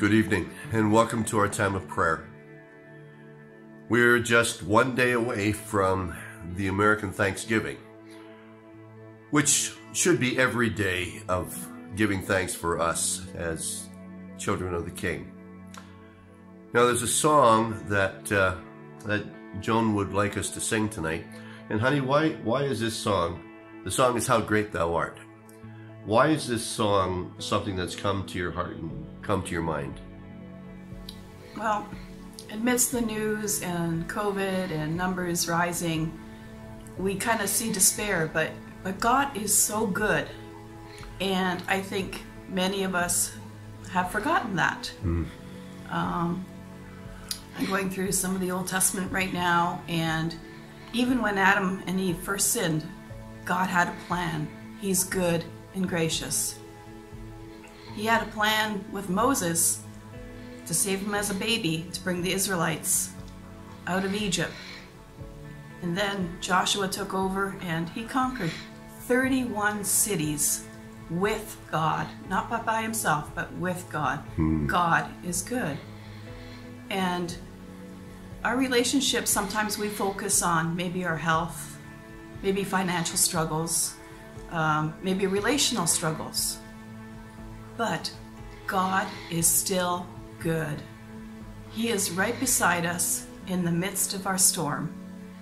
Good evening and welcome to our time of prayer. We're just one day away from the American Thanksgiving, which should be every day of giving thanks for us as children of the King. Now there's a song that Joan would like us to sing tonight. And honey, why is this song? The song is How Great Thou Art. Why is this song something that's come to your heart and come to your mind? Well, amidst the news and COVID and numbers rising, we kind of see despair, but God is so good. And I think many of us have forgotten that. I'm going through some of the Old Testament right now, and even when Adam and Eve first sinned, God had a plan. He's good and gracious. He had a plan with Moses to save him as a baby, to bring the Israelites out of Egypt. And then Joshua took over and he conquered 31 cities with God, not by himself, but with God. God is good. And our relationships, sometimes we focus on maybe our health, maybe financial struggles, maybe relational struggles. But God is still good. He is right beside us in the midst of our storm.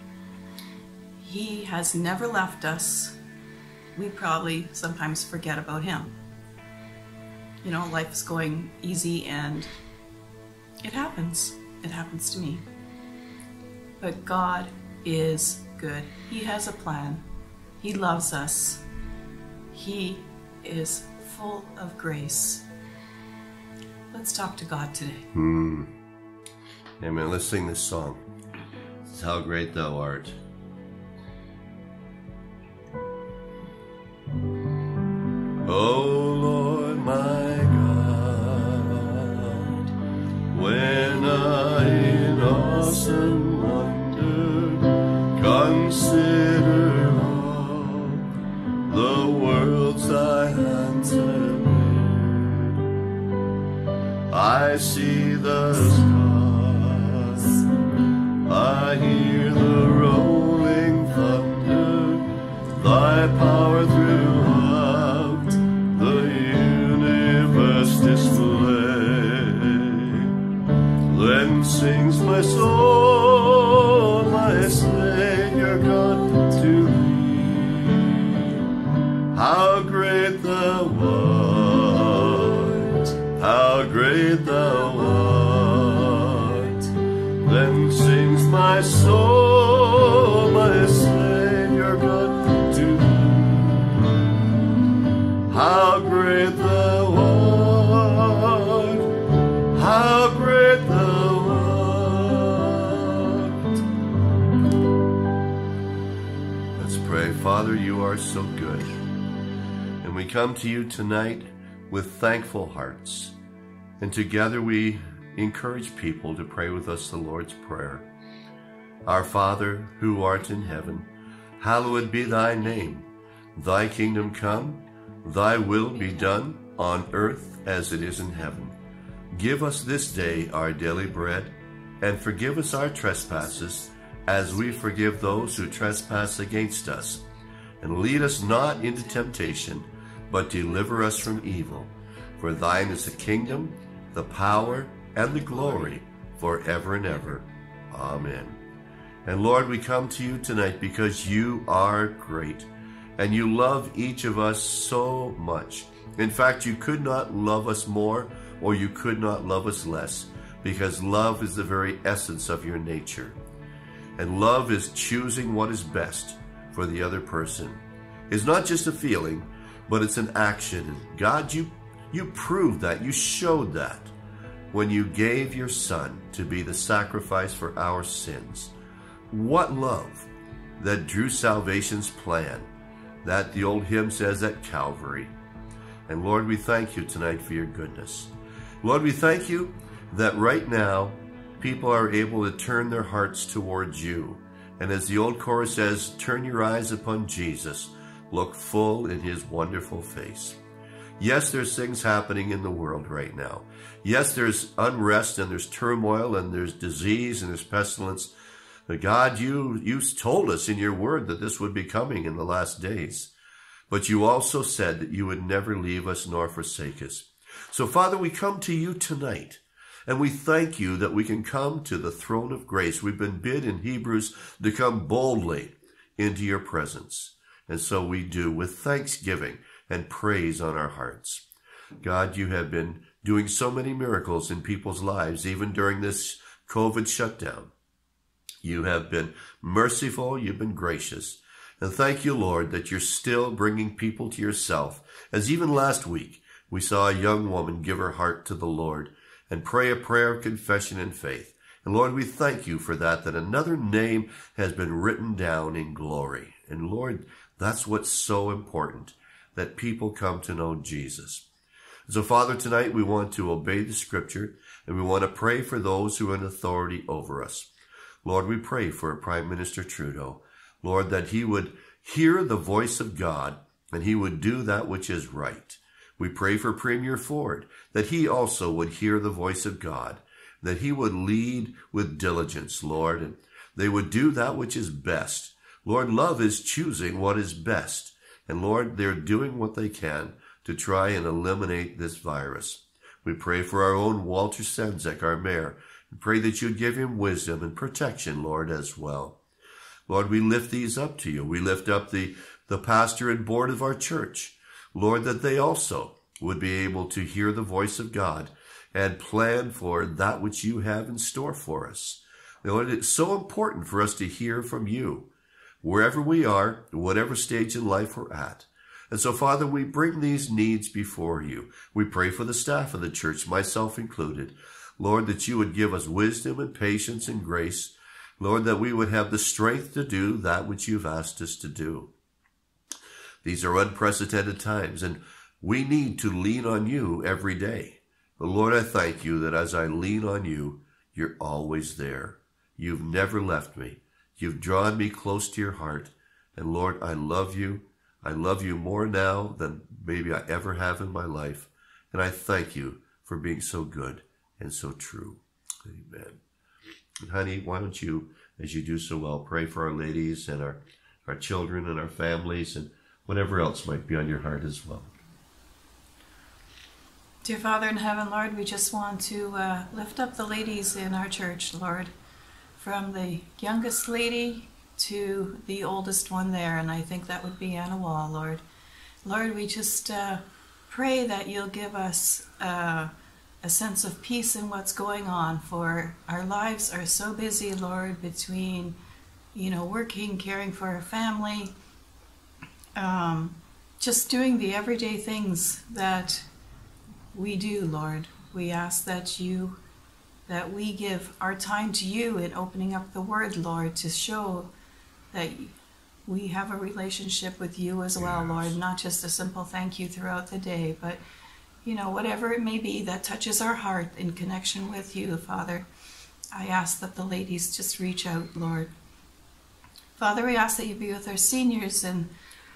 He has never left us. We probably sometimes forget about him. You know, life's going easy and it happens. It happens to me. But God is good. He has a plan. He loves us. He is full of grace. Let's talk to God today. Amen. Let's sing this song. This is How Great Thou Art. Oh Lord my God, when I in awesome wonder consider all the worlds thy hands have made, I see the stars, I hear the rolling thunder, thy power throughout the universe display. Then sings my soul, my Savior God, to thee. How great thou art, how great thou art. Then sings my soul, my Savior God, to thee. How great thou art, how great thou art. Let's pray. Father, you are so good. And we come to you tonight with thankful hearts. And together we encourage people to pray with us the Lord's Prayer. Our Father, who art in heaven, hallowed be thy name. Thy kingdom come, thy will be done on earth as it is in heaven. Give us this day our daily bread, and forgive us our trespasses, as we forgive those who trespass against us. And lead us not into temptation, but deliver us from evil. For thine is the kingdom, the power, and the glory, forever and ever. Amen. And Lord, we come to you tonight because you are great, and you love each of us so much. In fact, you could not love us more, or you could not love us less, because love is the very essence of your nature. And love is choosing what is best for the other person. It's not just a feeling, but it's an action. And God, you proved that, you showed that when you gave your Son to be the sacrifice for our sins. What love that drew salvation's plan, that the old hymn says at Calvary. And Lord, we thank you tonight for your goodness. Lord, we thank you that right now people are able to turn their hearts towards you. And as the old chorus says, turn your eyes upon Jesus, look full in his wonderful face. Yes, there's things happening in the world right now. Yes, there's unrest and there's turmoil and there's disease and there's pestilence. But God, you told us in your word that this would be coming in the last days. But you also said that you would never leave us nor forsake us. So, Father, we come to you tonight, and we thank you that we can come to the throne of grace. We've been bid in Hebrews to come boldly into your presence. And so we do, with thanksgiving and praise on our hearts. God, you have been doing so many miracles in people's lives, even during this COVID shutdown. You have been merciful, you've been gracious. And thank you, Lord, that you're still bringing people to yourself. As even last week, we saw a young woman give her heart to the Lord and pray a prayer of confession and faith. And Lord, we thank you for that another name has been written down in glory. And Lord, that's what's so important, that people come to know Jesus. So, Father, tonight we want to obey the Scripture, and we want to pray for those who are in authority over us. Lord, we pray for Prime Minister Trudeau, Lord, that he would hear the voice of God and he would do that which is right. We pray for Premier Ford, that he also would hear the voice of God, that he would lead with diligence, Lord, and they would do that which is best. Lord, love is choosing what is best. And Lord, they're doing what they can to try and eliminate this virus. We pray for our own Walter Senzek, our mayor, and pray that you'd give him wisdom and protection, Lord, as well. Lord, we lift these up to you. We lift up the pastor and board of our church. Lord, that they also would be able to hear the voice of God and plan for that which you have in store for us. Lord, it's so important for us to hear from you, wherever we are, whatever stage in life we're at. And so, Father, we bring these needs before you. We pray for the staff of the church, myself included. Lord, that you would give us wisdom and patience and grace. Lord, that we would have the strength to do that which you've asked us to do. These are unprecedented times, and we need to lean on you every day. But Lord, I thank you that as I lean on you, you're always there. You've never left me. You've drawn me close to your heart. And Lord, I love you. I love you more now than maybe I ever have in my life. And I thank you for being so good and so true. Amen. And honey, why don't you, as you do so well, pray for our ladies and our children and our families and whatever else might be on your heart as well. Dear Father in heaven, Lord, we just want to lift up the ladies in our church, Lord, from the youngest lady to the oldest one there, and I think that would be Anna Wall, Lord. Lord, we just pray that you'll give us a sense of peace in what's going on, for our lives are so busy, Lord, between, working, caring for our family, just doing the everyday things that we do, Lord. We ask that we give our time to you in opening up the Word, Lord, to show that we have a relationship with you as well, Lord, not just a simple thank you throughout the day, but whatever it may be that touches our heart in connection with you, Father. I ask that the ladies just reach out, Lord. Father, we ask that you be with our seniors, and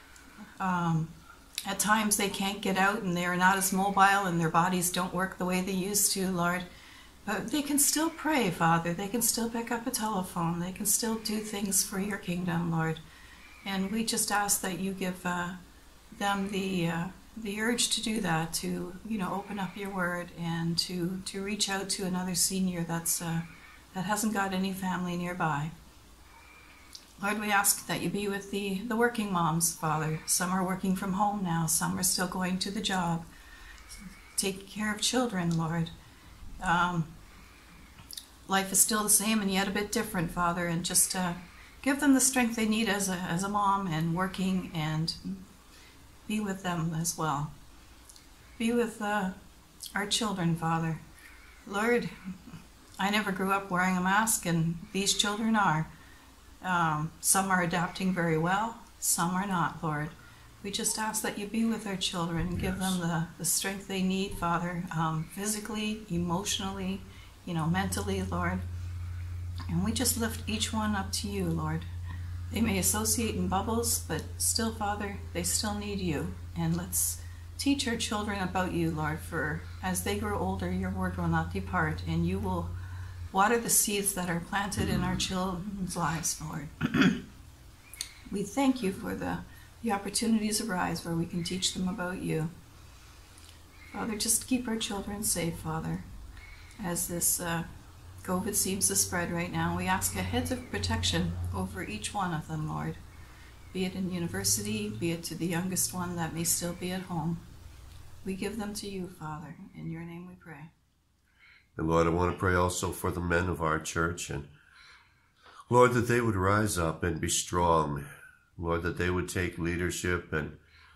at times they can't get out and they're not as mobile and their bodies don't work the way they used to, Lord. But they can still pray, Father. They can still pick up a telephone. They can still do things for your kingdom, Lord. And we just ask that you give them the urge to do that, to open up your word and to reach out to another senior that hasn't got any family nearby. Lord, we ask that you be with the working moms, Father. Some are working from home now. Some are still going to the job, taking care of children, Lord. Life is still the same and yet a bit different, Father, and just give them the strength they need as a mom and working, and be with them as well. Be with our children, Father. Lord, I never grew up wearing a mask, and these children are. Some are adapting very well, some are not, Lord. We just ask that you be with our children and give them the strength they need, Father, physically, emotionally, mentally, Lord. And we just lift each one up to you, Lord. They may associate in bubbles, but still, Father, they still need you. And let's Teach our children about you, Lord, for as they grow older, your word will not depart, and you will water the seeds that are planted in our children's lives, Lord. We thank you for the opportunities arise where we can teach them about you. Father, just keep our children safe, Father, as this COVID seems to spread right now. We ask a hedge of protection over each one of them, Lord, be it in university, be it to the youngest one that may still be at home. We give them to you, Father. In your name we pray. And Lord, I want to pray also for the men of our church, and Lord, that they would rise up and be strong. Lord, that they would take leadership and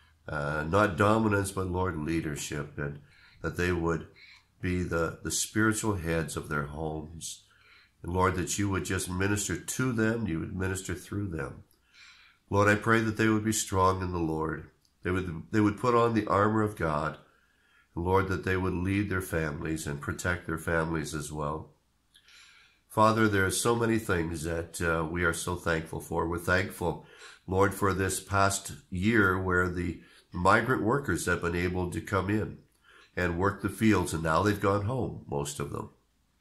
not dominance, but Lord, leadership, and that they would be the spiritual heads of their homes. And Lord, that you would just minister to them, you would minister through them. Lord, I pray that they would be strong in the Lord. They would put on the armor of God. And Lord, that they would lead their families and protect their families as well. Father, there are so many things that we are so thankful for. We're thankful, Lord, for this past year where the migrant workers have been able to come in and work the fields, and now they've gone home, most of them.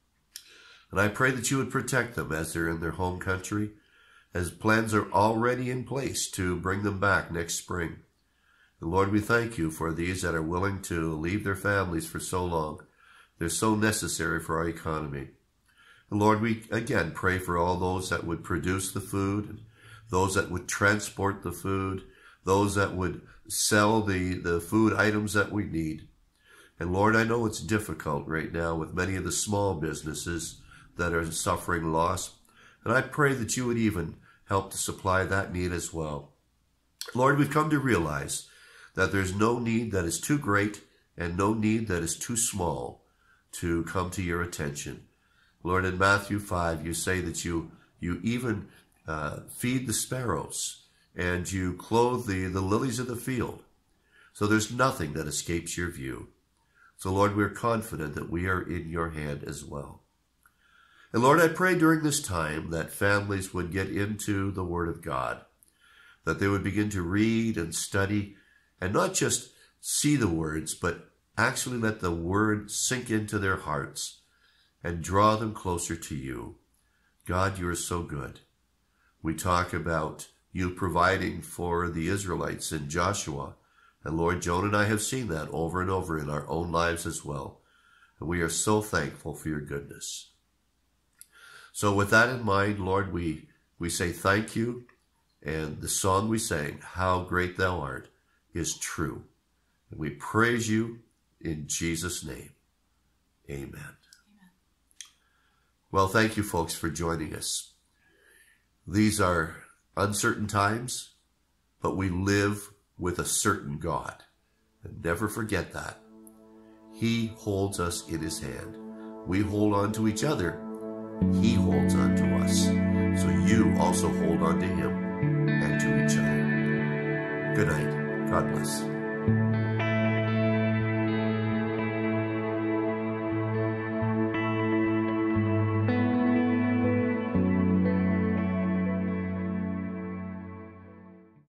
And I pray that you would protect them as they're in their home country, as plans are already in place to bring them back next spring. And Lord, we thank you for these that are willing to leave their families for so long. They're so necessary for our economy. And Lord, we again pray for all those that would produce the food, and those that would transport the food, those that would sell the food items that we need. And Lord, I know it's difficult right now with many of the small businesses that are suffering loss. And I pray that you would even help to supply that need as well. Lord, we've come to realize that there's no need that is too great and no need that is too small to come to your attention. Lord, in Matthew 5, you say that you even feed the sparrows and you clothe the lilies of the field. So there's nothing that escapes your view. So Lord, we're confident that we are in your hand as well. And Lord, I pray during this time that families would get into the Word of God, that they would begin to read and study and not just see the words, but actually let the Word sink into their hearts and draw them closer to you. God, you are so good. We talk about you providing for the Israelites in Joshua. And Lord, Joan and I have seen that over and over in our own lives as well. And we are so thankful for your goodness. So with that in mind, Lord, we say thank you. And the song we sang, How Great Thou Art, is true. And we praise you in Jesus' name. Amen. Amen. Well, thank you, folks, for joining us. These are uncertain times, but we live with a certain God. And never forget that. He holds us in his hand. We hold on to each other. He holds on to us. So you also hold on to him and to each other. Good night. God bless.